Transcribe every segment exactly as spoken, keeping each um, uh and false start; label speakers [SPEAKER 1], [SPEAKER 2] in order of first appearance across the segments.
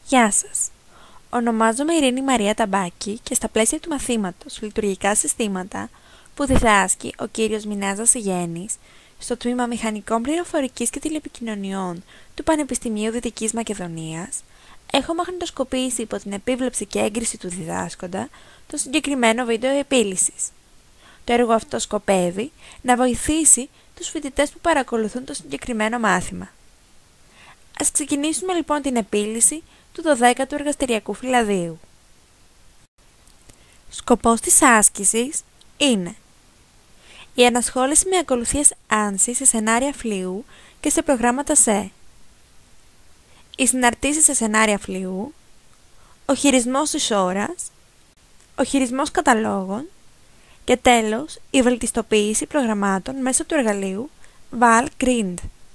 [SPEAKER 1] Γεια σας. Ονομάζομαι Ειρήνη Μαρία Ταμπάκη και στα πλαίσια του μαθήματος Λειτουργικά Συστήματα που διδάσκει ο κύριος Μινάζας Γέννης στο τμήμα Μηχανικών Πληροφορικής και Τηλεπικοινωνιών του Πανεπιστημίου Δυτικής Μακεδονίας, έχω μαγνητοσκοπήσει υπό την επίβλεψη και έγκριση του διδάσκοντα το συγκεκριμένο βίντεο επίλυσης. Το έργο αυτό σκοπεύει να βοηθήσει τους φοιτητές που παρακολουθούν το συγκεκριμένο μάθημα. Ας ξεκινήσουμε λοιπόν την επίλυση του δωδέκατου εργαστηριακού φυλαδίου. Σκοπός της άσκησης είναι η ανασχόληση με ακολουθίες άνση σε σενάρια φλοιού και σε προγράμματα ΣΕ, οι συναρτήσεις σε σενάρια φλοιού, ο χειρισμός της ώρας, ο χειρισμός καταλόγων και τέλος η βελτιστοποίηση προγραμμάτων μέσω του εργαλείου Valgrind.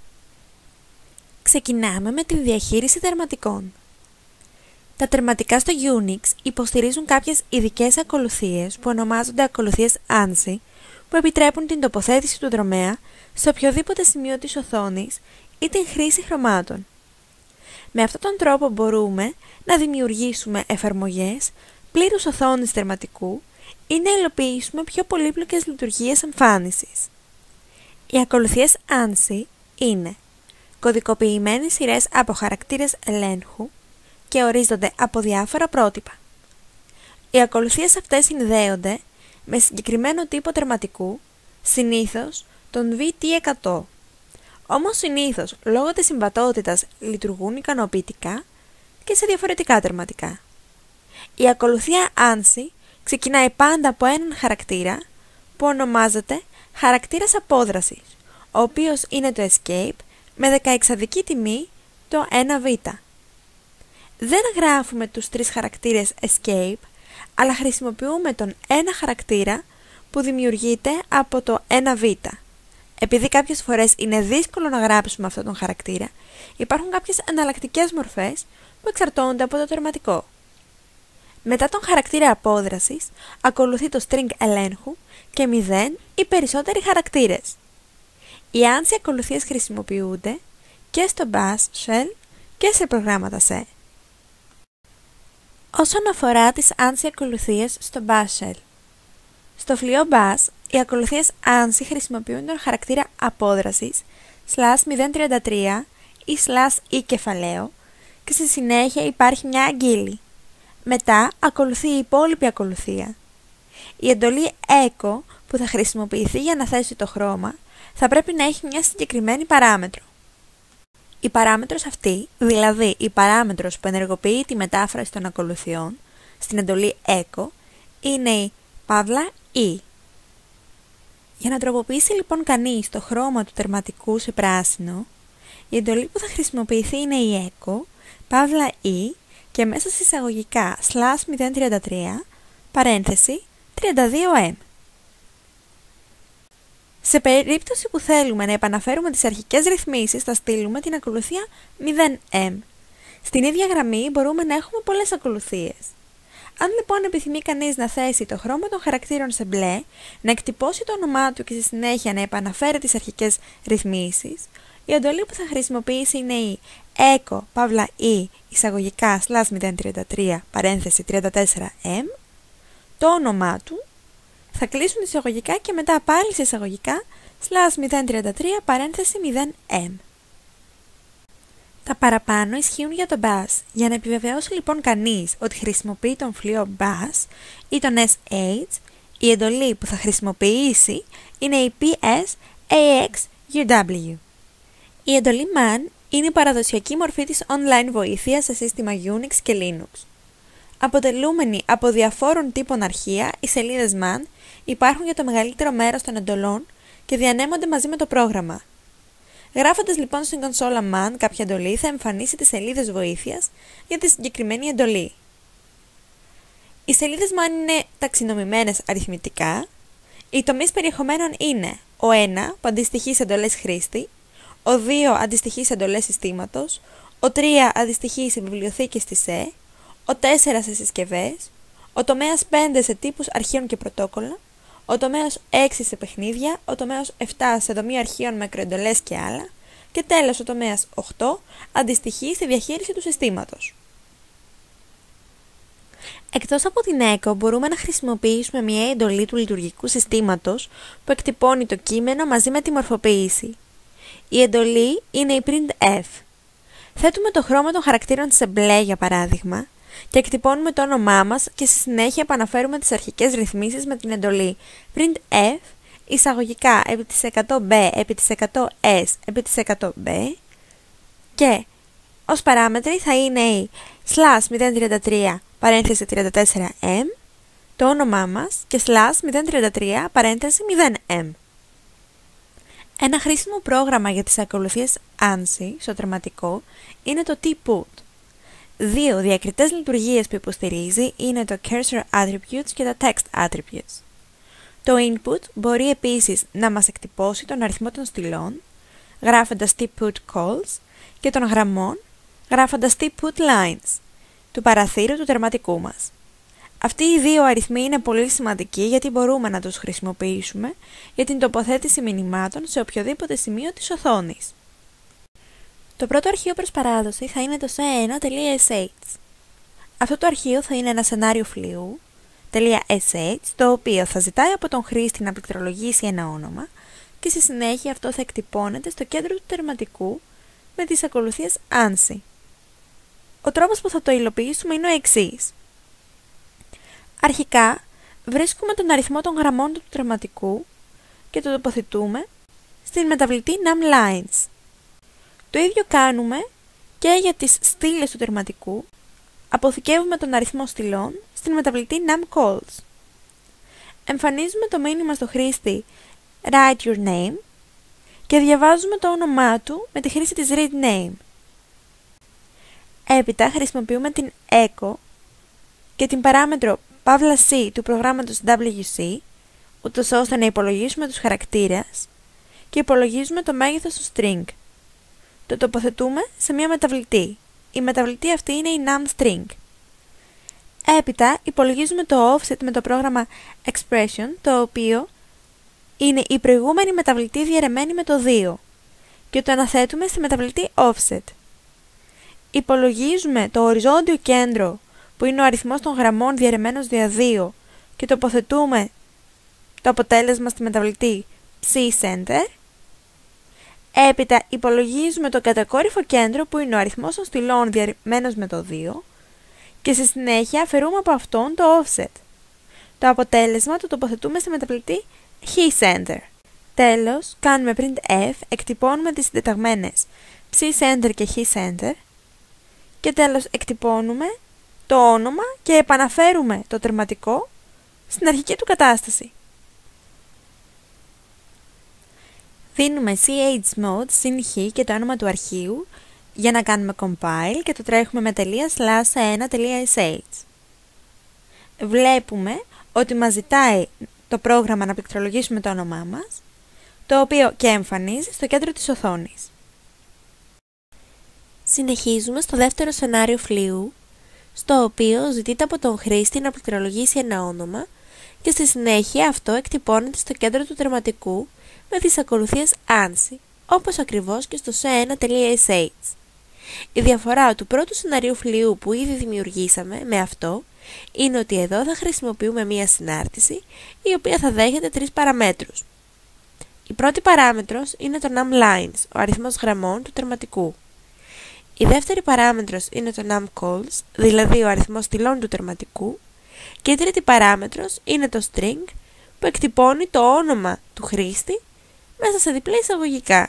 [SPEAKER 1] Ξεκινάμε με τη διαχείριση τερματικών. Τα τερματικά στο Unix υποστηρίζουν κάποιες ειδικές ακολουθίες που ονομάζονται ακολουθίες άνση, που επιτρέπουν την τοποθέτηση του δρομέα σε οποιοδήποτε σημείο της οθόνης ή την χρήση χρωμάτων. Με αυτόν τον τρόπο μπορούμε να δημιουργήσουμε εφαρμογές πλήρους οθόνης τερματικού ή να υλοποιήσουμε πιο πολύπλοκες λειτουργίες εμφάνισης. Οι ακολουθίες άνση είναι κωδικοποιημένες σειρές από χαρακτήρες ελέγχου και ορίζονται από διάφορα πρότυπα. Οι ακολουθίες αυτές συνδέονται με συγκεκριμένο τύπο τερματικού, συνήθως τον βι τι εκατό. Όμως συνήθως, λόγω της συμβατότητας, λειτουργούν ικανοποιητικά και σε διαφορετικά τερματικά. Η ακολουθία άνση ξεκινάει πάντα από έναν χαρακτήρα που ονομάζεται χαρακτήρας απόδρασης, ο οποίος είναι το escape με δεκαεξαδική τιμή το ένα β. Δεν γράφουμε τους τρεις χαρακτήρες escape, αλλά χρησιμοποιούμε τον ένα χαρακτήρα που δημιουργείται από το ένα β. Επειδή κάποιες φορές είναι δύσκολο να γράψουμε αυτόν τον χαρακτήρα, υπάρχουν κάποιες εναλλακτικές μορφές που εξαρτώνται από το τερματικό. Μετά τον χαρακτήρα απόδρασης, ακολουθεί το string ελέγχου και μηδέν οι περισσότεροι χαρακτήρες. Οι άνση ακολουθίες χρησιμοποιούνται και στο Bash Shell και σε προγράμματα ΣΕ. Όσον αφορά τις άνση ακολουθίες στο Bash Shell, στο φλοιό Bash, οι ακολουθίες άνση χρησιμοποιούν τον χαρακτήρα απόδρασης slash μηδέν τριάντα τρία ή slash ή κεφαλαίο και στη συνέχεια υπάρχει μια αγγείλη. Μετά ακολουθεί η υπόλοιπη ακολουθία. Η εντολή echo που θα χρησιμοποιηθεί για να θέσει το χρώμα θα πρέπει να έχει μια συγκεκριμένη παράμετρο. Η παράμετρος αυτή, δηλαδή η παράμετρος που ενεργοποιεί τη μετάφραση των ακολουθιών στην εντολή echo, είναι η παύλα e. Για να τροποποιήσει λοιπόν κανείς το χρώμα του τερματικού σε πράσινο, η εντολή που θα χρησιμοποιηθεί είναι η echo, παύλα e και μέσα σε εισαγωγικά slash μηδέν τριάντα τρία, παρένθεση τριάντα δύο εμ. Σε περίπτωση που θέλουμε να επαναφέρουμε τις αρχικές ρυθμίσεις, θα στείλουμε την ακολουθία μηδέν εμ. Στην ίδια γραμμή μπορούμε να έχουμε πολλές ακολουθίες. Αν λοιπόν επιθυμεί κανείς να θέσει το χρώμα των χαρακτήρων σε μπλε, να εκτυπώσει το όνομά του και στη συνέχεια να επαναφέρει τις αρχικές ρυθμίσεις, η εντολή που θα χρησιμοποιήσει είναι η echo παύλα e εισαγωγικά slash μηδέν τριάντα τρία παρένθεση τριάντα τέσσερα εμ, το όνομά του, θα κλείσουν εισαγωγικά και μετά πάλι σε εισαγωγικά slash μηδέν τριάντα τρία παρένθεση μηδέν εμ. Τα παραπάνω ισχύουν για το Bash. Για να επιβεβαιώσει λοιπόν κανείς ότι χρησιμοποιεί τον φλοιό Bash ή τον ες έιτς, η εντολή που θα χρησιμοποιήσει είναι η πι ες έι εξ γιου ντάμπλιου. Η εντολή man είναι η παραδοσιακή μορφή της online βοήθειας σε σύστημα Unix και Linux. Αποτελούμενοι από διαφόρων τύπων αρχεία, οι σελίδες man υπάρχουν για το μεγαλύτερο μέρος των εντολών και διανέμονται μαζί με το πρόγραμμα. Γράφοντας λοιπόν στην κονσόλα man κάποια εντολή θα εμφανίσει τις σελίδες βοήθειας για τη συγκεκριμένη εντολή. Οι σελίδες man είναι ταξινομημένες αριθμητικά. Οι τομείς περιεχομένων είναι ο ένα που αντιστοιχεί σε εντολές χρήστη, ο δύο αντιστοιχεί σε εντολές συστήματος, ο τρία αντιστοιχεί σε βιβλιοθήκες της ΣΕ, ο τέσσερα σε συσκευές, ο τομέας πέντε σε τύπους αρχείων και πρωτόκολλα, ο τομέας έξι σε παιχνίδια, ο τομέας επτά σε δομή αρχείων με μικροεντολές και άλλα και τέλος ο τομέας οκτώ αντιστοιχεί στη διαχείριση του συστήματος. Εκτός από την echo, μπορούμε να χρησιμοποιήσουμε μια εντολή του λειτουργικού συστήματος που εκτυπώνει το κείμενο μαζί με τη μορφοποίηση. Η εντολή είναι η printf. Θέτουμε το χρώμα των χαρακτήρων σε μπλε, για παράδειγμα, και εκτυπώνουμε το όνομά μας και στη συνέχεια επαναφέρουμε τις αρχικές ρυθμίσεις με την εντολή printf εισαγωγικά επί της εκατό b επί της εκατό s επί της εκατό b και ως παράμετροι θα είναι η slash μηδέν τριάντα τρία παρένθεση τριάντα τέσσερα εμ, το όνομά μας, και slash μηδέν τριάντα τρία παρένθεση μηδέν εμ. Ένα χρήσιμο πρόγραμμα για τις ακολουθίες άνσι στο τερματικό είναι το tput. Δύο διακριτές λειτουργίες που υποστηρίζει είναι το cursor attributes και τα text attributes. Το input μπορεί επίσης να μας εκτυπώσει τον αριθμό των στυλών, γράφοντας tput calls, και των γραμμών, γράφοντας tput lines, του παραθύρου του τερματικού μας. Αυτοί οι δύο αριθμοί είναι πολύ σημαντικοί γιατί μπορούμε να τους χρησιμοποιήσουμε για την τοποθέτηση μηνυμάτων σε οποιοδήποτε σημείο της οθόνης. Το πρώτο αρχείο προς παράδοση θα είναι το σι ένα τελεία ες έιτς. Αυτό το αρχείο θα είναι ένα σενάριο φλοιού .sh, το οποίο θα ζητάει από τον χρήστη να πληκτρολογήσει ένα όνομα και στη συνέχεια αυτό θα εκτυπώνεται στο κέντρο του τερματικού με τις ακολουθίες άνσι. Ο τρόπος που θα το υλοποιήσουμε είναι ο εξής. Αρχικά βρίσκουμε τον αριθμό των γραμμών του τερματικού και το τοποθετούμε στην μεταβλητή numLines. Το ίδιο κάνουμε και για τις στήλες του τερματικού. Αποθηκεύουμε τον αριθμό στυλών στην μεταβλητή numCalls. Εμφανίζουμε το μήνυμα στο χρήστη Write your name και διαβάζουμε το όνομά του με τη χρήση της readName. Έπειτα χρησιμοποιούμε την echo και την παράμετρο παύλα c του προγράμματος ντάμπλιου σι, ούτως ώστε να υπολογίσουμε τους χαρακτήρες και υπολογίζουμε το μέγεθος του string. Το τοποθετούμε σε μια μεταβλητή. Η μεταβλητή αυτή είναι η numString. Έπειτα υπολογίζουμε το offset με το πρόγραμμα expression, το οποίο είναι η προηγούμενη μεταβλητή διαιρεμένη με το δύο και το αναθέτουμε στη μεταβλητή offset. Υπολογίζουμε το οριζόντιο κέντρο που είναι ο αριθμός των γραμμών διαιρεμένος δια δύο και τοποθετούμε το αποτέλεσμα στη μεταβλητή psi-center. Έπειτα υπολογίζουμε το κατακόρυφο κέντρο που είναι ο αριθμός των στυλών διαιρεμένος με το δύο και στη συνέχεια αφαιρούμε από αυτόν το offset. Το αποτέλεσμα το τοποθετούμε στη μεταβλητή he-center. Τέλος, κάνουμε printf, εκτυπώνουμε τις συντεταγμένες psi-center και he-center και τέλος εκτυπώνουμε το όνομα και επαναφέρουμε το τερματικό στην αρχική του κατάσταση. Δίνουμε chmod συν χ και το όνομα του αρχείου για να κάνουμε compile και το τρέχουμε με τελεία slash ένα τελεία sh. Βλέπουμε ότι μας ζητάει το πρόγραμμα να πληκτρολογήσουμε το όνομά μας, το οποίο και εμφανίζει στο κέντρο της οθόνης. Συνεχίζουμε στο δεύτερο σενάριο φλοιού, στο οποίο ζητείται από τον χρήστη να πληκτρολογήσει ένα όνομα και στη συνέχεια αυτό εκτυπώνεται στο κέντρο του τερματικού με τις ακολουθίες άνσι, όπως ακριβώς και στο σι ένα τελεία ες έιτς. Η διαφορά του πρώτου σενάριου φλοιού που ήδη δημιουργήσαμε με αυτό είναι ότι εδώ θα χρησιμοποιούμε μία συνάρτηση η οποία θα δέχεται τρεις παραμέτρους. Η πρώτη παράμετρος είναι το numLines, ο αριθμός γραμμών του τερματικού. Η δεύτερη παράμετρος είναι το numCalls, δηλαδή ο αριθμός στυλών του τερματικού, και η τρίτη παράμετρος είναι το string που εκτυπώνει το όνομα του χρήστη μέσα σε διπλή εισαγωγικά.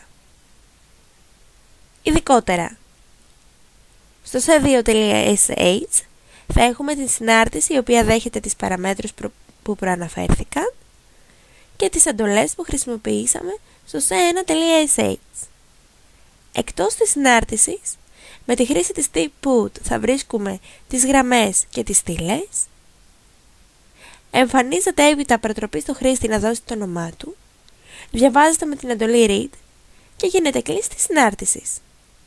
[SPEAKER 1] Ειδικότερα, στο σι δύο τελεία ες έιτς θα έχουμε την συνάρτηση η οποία δέχεται τις παραμέτρους που προαναφέρθηκαν και τις εντολές που χρησιμοποιήσαμε στο σι ένα τελεία ες έιτς. Εκτός της συνάρτησης, με τη χρήση της tput θα βρίσκουμε τις γραμμές και τις στήλες. Εμφανίζεται έπειτα προτροπή στο χρήστη να δώσει το όνομά του, διαβάζεται με την εντολή read και γίνεται κλίση της συνάρτησης.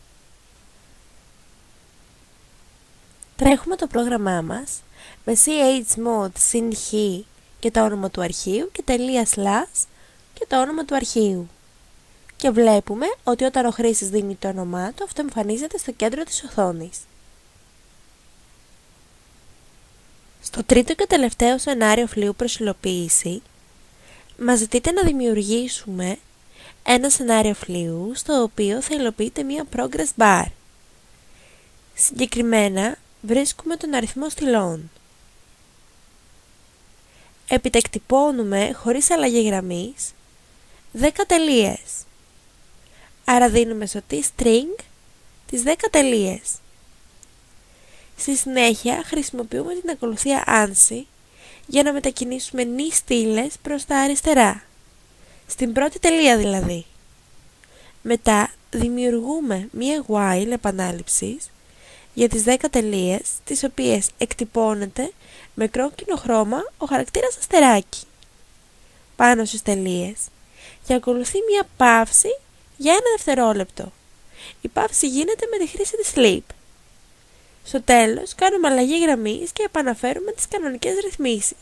[SPEAKER 1] Τρέχουμε το πρόγραμμά μας με chmod συν χ και το όνομα του αρχείου και τελεία slash και το όνομα του αρχείου. Και βλέπουμε ότι όταν ο χρήστης δίνει το όνομά του, αυτό εμφανίζεται στο κέντρο της οθόνης. Στο τρίτο και τελευταίο σενάριο φλοιού προς υλοποίηση, μας ζητείτε να δημιουργήσουμε ένα σενάριο φλοιού στο οποίο θα υλοποιείται μία progress bar. Συγκεκριμένα, βρίσκουμε τον αριθμό στυλών. Επιτεκτυπώνουμε χωρίς αλλαγή γραμμής δέκα τελείες. Άρα δίνουμε στο t-string τις δέκα τελείες. Στη συνέχεια χρησιμοποιούμε την ακολουθία άνση για να μετακινήσουμε νη στήλες προς τα αριστερά. Στην πρώτη τελεία δηλαδή. Μετά δημιουργούμε μία while επανάληψης για τις δέκα τελείες, τις οποίες εκτυπώνεται με κόκκινο χρώμα ο χαρακτήρας αστεράκι πάνω στις τελείες και ακολουθεί μία παύση για ένα δευτερόλεπτο. Η παύση γίνεται με τη χρήση της sleep. Στο τέλος κάνουμε αλλαγή γραμμής και επαναφέρουμε τις κανονικές ρυθμίσεις.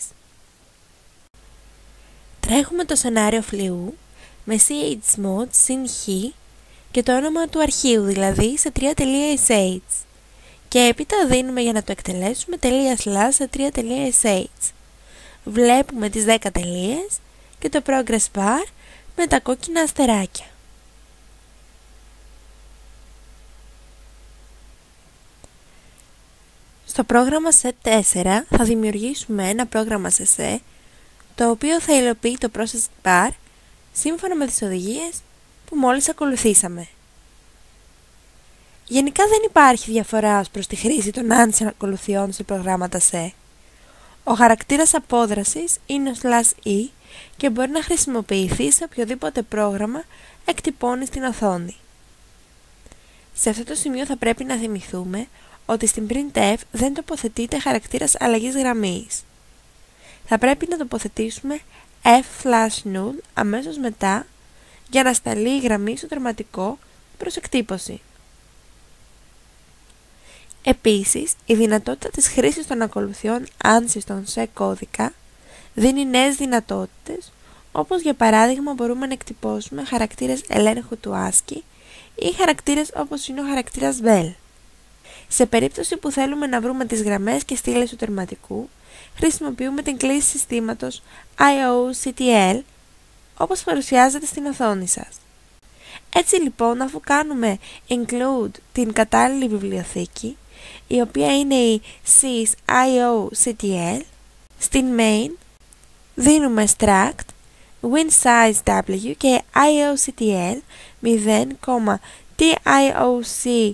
[SPEAKER 1] Τρέχουμε το σενάριο φλοιού με chmod συν χ και το όνομα του αρχείου, δηλαδή σε τρία τελεία sh, και έπειτα δίνουμε για να το εκτελέσουμε τελεία slash σε τρία τελεία sh. Βλέπουμε τις δέκα τελείες και το progress bar με τα κόκκινα αστεράκια. Στο πρόγραμμα σετ τέσσερα θα δημιουργήσουμε ένα πρόγραμμα σε C, το οποίο θα υλοποιεί το process bar σύμφωνα με τις οδηγίες που μόλις ακολουθήσαμε. Γενικά δεν υπάρχει διαφορά ως προς τη χρήση των άνση ακολουθιών σε προγράμματα C. Ο χαρακτήρας απόδρασης είναι ο slash e και μπορεί να χρησιμοποιηθεί σε οποιοδήποτε πρόγραμμα εκτυπώνει στην οθόνη. Σε αυτό το σημείο θα πρέπει να θυμηθούμε ότι στην printf δεν τοποθετείται χαρακτήρας αλλαγής γραμμής. Θα πρέπει να τοποθετήσουμε f/null αμέσως μετά για να σταλεί η γραμμή στο τερματικό προς εκτύπωση. Επίσης, η δυνατότητα της χρήσης των ακολουθιών άνση στον C κώδικα δίνει νέες δυνατότητες, όπως για παράδειγμα μπορούμε να εκτυπώσουμε χαρακτήρες ελέγχου του άσκι ή χαρακτήρες όπως είναι ο χαρακτήρας bell. Σε περίπτωση που θέλουμε να βρούμε τις γραμμές και στήλες του τερματικού, χρησιμοποιούμε την κλίση συστήματος ioctl, όπως παρουσιάζεται στην οθόνη σας. Έτσι λοιπόν, αφού κάνουμε include την κατάλληλη βιβλιοθήκη, η οποία είναι η sys.ioctl, στην main δίνουμε struct winSizeW και ioctl μηδέν κόμμα tiocg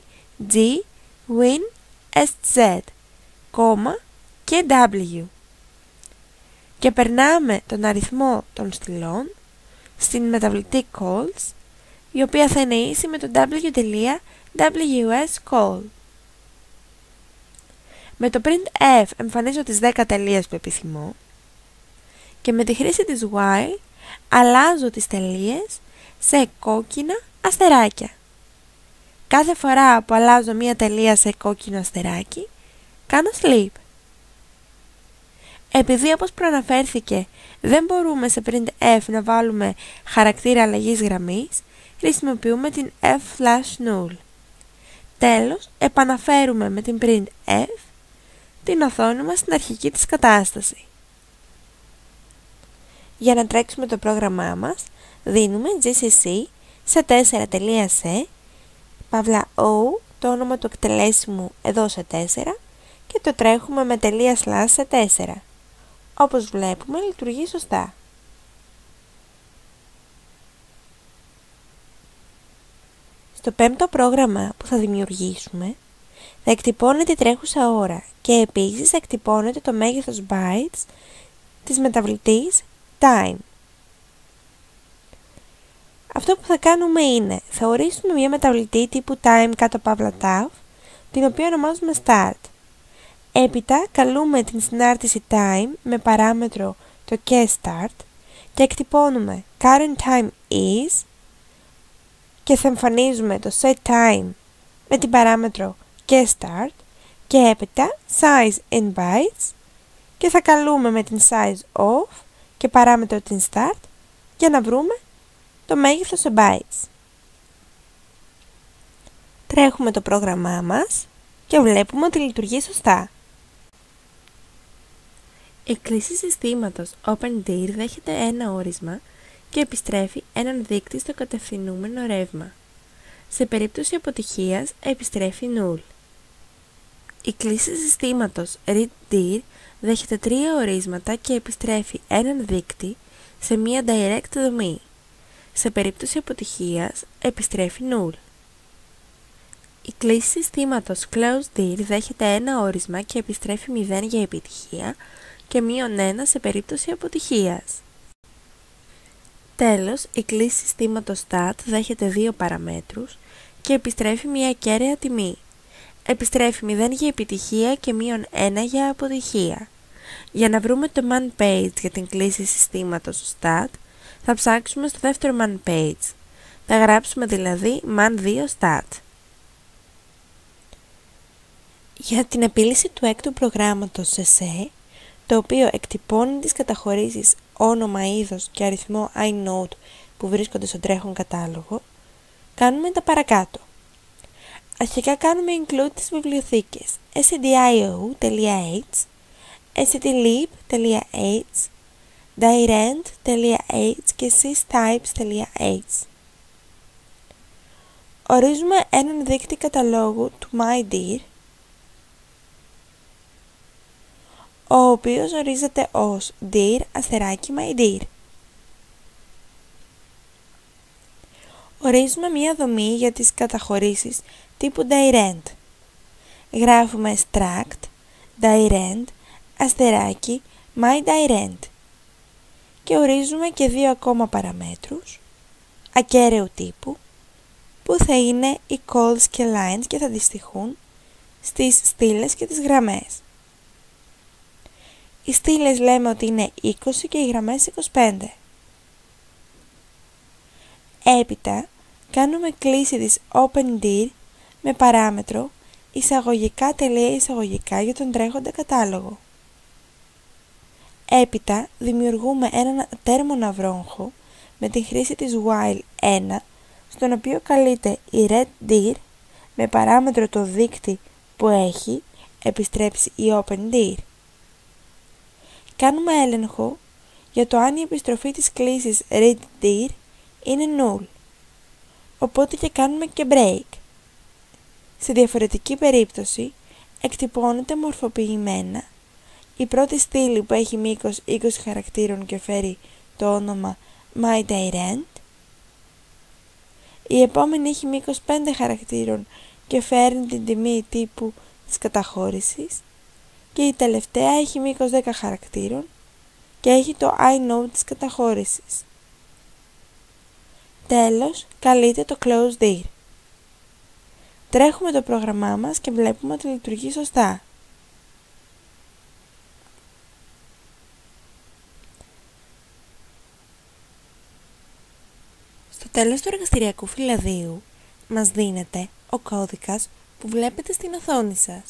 [SPEAKER 1] winsz, και w, και περνάμε τον αριθμό των στυλών στην μεταβλητή calls, η οποία θα είναι ίση με το w.wscall. Με το printf εμφανίζω τις δέκα τελείες που επιθυμώ και με τη χρήση της while αλλάζω τις τελείες σε κόκκινα αστεράκια. Κάθε φορά που αλλάζω μία τελεία σε κόκκινο αστεράκι, κάνω sleep. Επειδή όπως προαναφέρθηκε δεν μπορούμε σε printf να βάλουμε χαρακτήρα αλλαγής γραμμής, χρησιμοποιούμε την f/null. Τέλος, επαναφέρουμε με την printf την οθόνη μας στην αρχική της κατάσταση. Για να τρέξουμε το πρόγραμμά μας, δίνουμε gcc σε τέσσερα τελεία c, παύλα o, το όνομα του εκτελέσιμου εδώ σε τέσσερα, και το τρέχουμε με τελεία slash σε τέσσερα. Όπως βλέπουμε, λειτουργεί σωστά. Στο πέμπτο πρόγραμμα που θα δημιουργήσουμε, θα εκτυπώνεται η τρέχουσα ώρα και επίσης θα εκτυπώνεται το μέγεθος bytes της μεταβλητής time. Αυτό που θα κάνουμε είναι, θα ορίσουμε μια μεταβλητή τύπου time κάτω παύλα tau, την οποία ονομάζουμε start. Έπειτα καλούμε την συνάρτηση time με παράμετρο το και start και εκτυπώνουμε current time is και θα εμφανίζουμε το set time με την παράμετρο και start και έπειτα size in bytes και θα καλούμε με την size of και παράμετρο την start για να βρούμε το μέγεθος σε bytes. Τρέχουμε το πρόγραμμά μας και βλέπουμε ότι λειτουργεί σωστά. Η κλίση συστήματος OpenDIR δέχεται ένα όρισμα και επιστρέφει έναν δείκτη στο κατευθυνούμενο ρεύμα. Σε περίπτωση αποτυχίας επιστρέφει null. Η κλίση συστήματος ReadDIR δέχεται τρία ορίσματα και επιστρέφει έναν δείκτη σε μία direct δομή. Σε περίπτωση αποτυχίας επιστρέφει null. Η κλίση συστήματος ClosedDIR δέχεται ένα όρισμα και επιστρέφει μηδέν για επιτυχία και μείον ένα σε περίπτωση αποτυχίας. Τέλος, η κλίση συστήματος stat δέχεται δύο παραμέτρους και επιστρέφει μια κέραια τιμή. Επιστρέφει μηδέν για επιτυχία και μείον ένα για αποτυχία. Για να βρούμε το man page για την κλίση συστήματος stat, θα ψάξουμε στο δεύτερο man page. Θα γράψουμε δηλαδή man δύο stat. Για την επίλυση του έκτου προγράμματος σε C, το οποίο εκτυπώνει τις καταχωρήσεις όνομα, είδος και αριθμό inode που βρίσκονται στον τρέχον κατάλογο, κάνουμε τα παρακάτω. Αρχικά κάνουμε include τις βιβλιοθήκες stdio.h, stdlib.h, dirend.h και systypes.h. Ορίζουμε έναν δείκτη καταλόγου του mydir, ο οποίος ορίζεται ως dir αστεράκι mydir. Ορίζουμε μία δομή για τις καταχωρήσεις τύπου dirend. Γράφουμε struct dirend αστεράκι mydirend και ορίζουμε και δύο ακόμα παραμέτρους ακέραίου τύπου που θα είναι οι calls και lines και θα αντιστοιχούν στις στήλες και τις γραμμές. Οι στήλες λέμε ότι είναι είκοσι και οι γραμμές είκοσι πέντε. Έπειτα κάνουμε κλίση της OpenDIR με παράμετρο εισαγωγικά τελεία εισαγωγικά για τον τρέχοντα κατάλογο. Έπειτα δημιουργούμε έναν τέρμονα βρόγχο με τη χρήση της while ένα, στον οποίο καλείται η ReadDIR με παράμετρο το δείκτη που έχει επιστρέψει η OpenDIR. Κάνουμε έλεγχο για το αν η επιστροφή της κλίσης ReadDIR είναι null, οπότε και κάνουμε και break. Σε διαφορετική περίπτωση εκτυπώνεται μορφοποιημένα η πρώτη στήλη που έχει μήκος είκοσι χαρακτήρων και φέρει το όνομα mydirend, η επόμενη έχει μήκος πέντε χαρακτήρων και φέρνει την τιμή τύπου της καταχώρησης και η τελευταία έχει μήκος δέκα χαρακτήρων και έχει το inode της καταχώρησης. Τέλος, καλείται το ClosedDIR. Τρέχουμε το πρόγραμμά μας και βλέπουμε ότι λειτουργεί σωστά. Στο τέλος του εργαστηριακού φυλαδίου μας δίνεται ο κώδικας που βλέπετε στην οθόνη σας.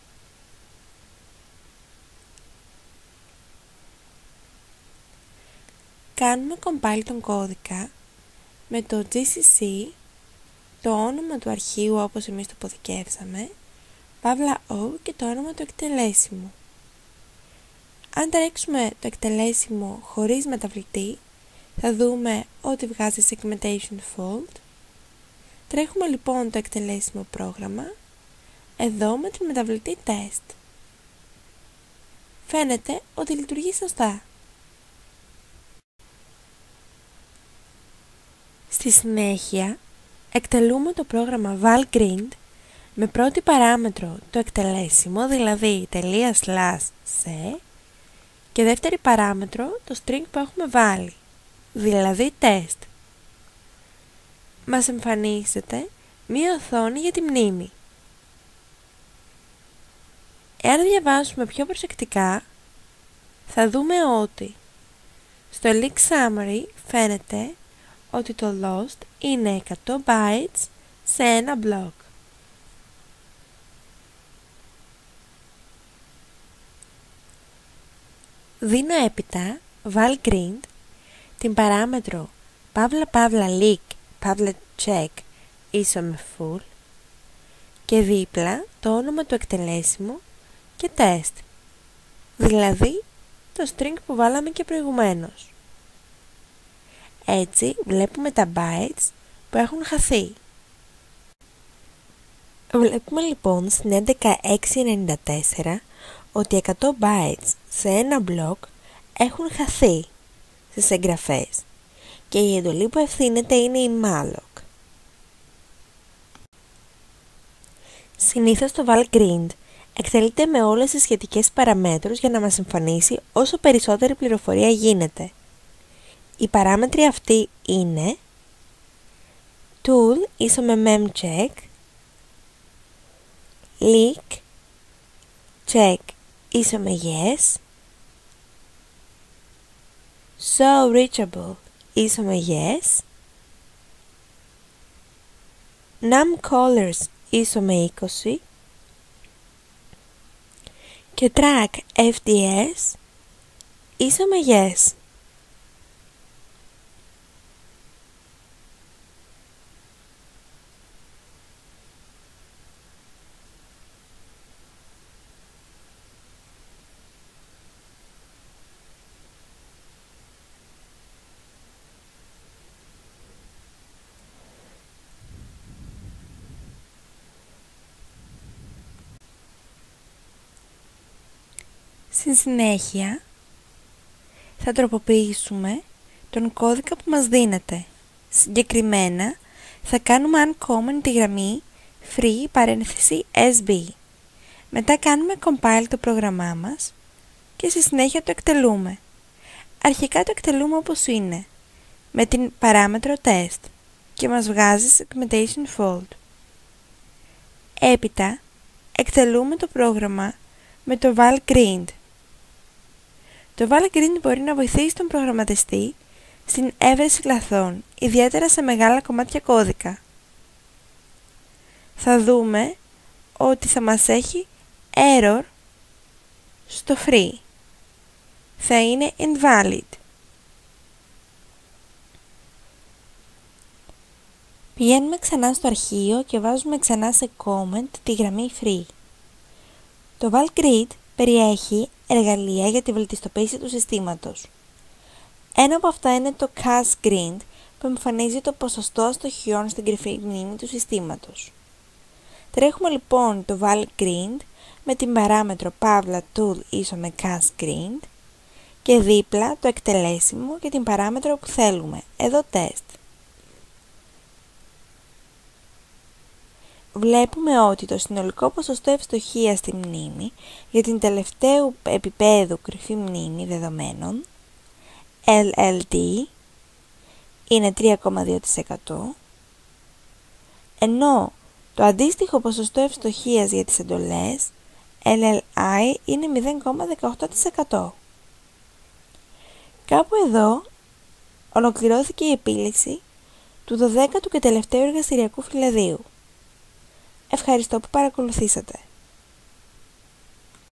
[SPEAKER 1] Κάνουμε compile τον κώδικα με το τζι σι σι, το όνομα του αρχείου όπως εμείς το αποθηκεύσαμε, παύλα O και το όνομα του εκτελέσιμου. Αν τρέξουμε το εκτελέσιμο χωρίς μεταβλητή, θα δούμε ότι βγάζει segmentation fault. Τρέχουμε λοιπόν το εκτελέσιμο πρόγραμμα, εδώ με τη μεταβλητή test. Φαίνεται ότι λειτουργεί σωστά. Στη συνέχεια, εκτελούμε το πρόγραμμα valgrind με πρώτη παράμετρο το εκτελέσιμο, δηλαδή τελεία slash σε, και δεύτερη παράμετρο το string που έχουμε βάλει, δηλαδή test. Μας εμφανίζεται μία οθόνη για τη μνήμη. Εάν διαβάσουμε πιο προσεκτικά, θα δούμε ότι στο leak summary φαίνεται ότι το lost είναι εκατό bytes σε ένα block. Δίνω έπειτα valgrind την παράμετρο παύλα παύλα leak παύλα check ίσο με full και δίπλα το όνομα του εκτελέσιμου και test, δηλαδή το string που βάλαμε και προηγουμένως. Έτσι βλέπουμε τα bytes που έχουν χαθεί. Βλέπουμε λοιπόν στην έντεκα εξακόσια ενενήντα τέσσερα ότι εκατό bytes σε ένα block έχουν χαθεί στις εγγραφές και η εντολή που ευθύνεται είναι η malloc. Συνήθως το valgrind εκτελείται με όλες τις σχετικές παραμέτρους για να μας εμφανίσει όσο περισσότερη πληροφορία γίνεται. Οι παράμετροι αυτοί είναι tool ίσο με memcheck, leak, check ίσο με yes, show reachable ίσο με yes, num colors ίσο με είκοσι και track εφ ντι ες ίσο με yes. Στη συνέχεια θα τροποποιήσουμε τον κώδικα που μας δίνεται. Συγκεκριμένα θα κάνουμε uncommon τη γραμμή free παρένθεση ες μπι. Μετά κάνουμε compile το πρόγραμμά μας και στη συνέχεια το εκτελούμε. Αρχικά το εκτελούμε όπως είναι, με την παράμετρο test και μας βγάζει segmentation fault. Έπειτα εκτελούμε το πρόγραμμα με το valgrind. Το valgrind μπορεί να βοηθήσει τον προγραμματιστή στην έβρεση λαθών, ιδιαίτερα σε μεγάλα κομμάτια κώδικα. Θα δούμε ότι θα μας έχει error στο free. Θα είναι invalid. Πηγαίνουμε ξανά στο αρχείο και βάζουμε ξανά σε comment τη γραμμή free. Το valgrind περιέχει εργαλεία για τη βελτιστοποίηση του συστήματος. Ένα από αυτά είναι το cachegrind που εμφανίζει το ποσοστό αστοχιών στην κρυφή μνήμη του συστήματος. Τρέχουμε λοιπόν το valgrind με την παράμετρο παύλα tool ίσο με cachegrind και δίπλα το εκτελέσιμο και την παράμετρο που θέλουμε, εδώ test. Βλέπουμε ότι το συνολικό ποσοστό ευστοχίας στη μνήμη για την τελευταίου επίπεδου κρυφή μνήμη δεδομένων ελ ελ ντι είναι τρία κόμμα δύο τοις εκατό, ενώ το αντίστοιχο ποσοστό ευστοχίας για τις εντολές ελ ελ άι είναι μηδέν κόμμα δεκαοκτώ τοις εκατό. Κάπου εδώ ολοκληρώθηκε η επίλυση του δωδέκατου και τελευταίου εργαστηριακού φυλαδίου. Ευχαριστώ που παρακολουθήσατε.